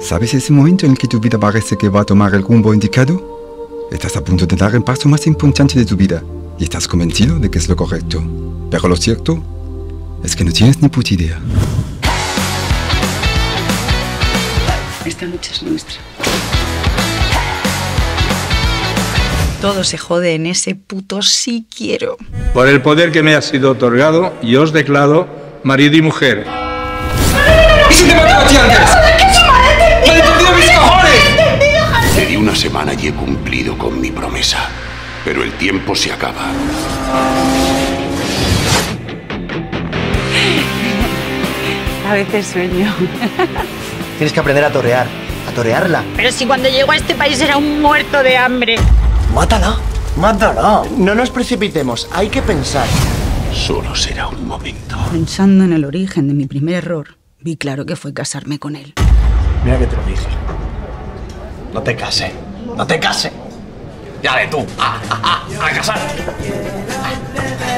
¿Sabes ese momento en el que tu vida parece que va a tomar el rumbo indicado? Estás a punto de dar el paso más importante de tu vida y estás convencido de que es lo correcto. Pero lo cierto es que no tienes ni puta idea. Esta noche es nuestra. Todo se jode en ese puto sí quiero. Por el poder que me ha sido otorgado, yo os declaro marido y mujer. ¿Y si te mataba a ti antes? ¡Me he perdido mis cojones! Le di una semana y he cumplido con mi promesa. Pero el tiempo se acaba. A veces sueño. Tienes que aprender a torear, a torearla. Pero si cuando llego a este país era un muerto de hambre. ¡Mátala! ¡Mátala! No nos precipitemos, hay que pensar. Solo será un momento. Pensando en el origen de mi primer error, vi claro que fue casarme con él. Mira que te lo dije. No te cases, no te cases. Ya de tú, a casar.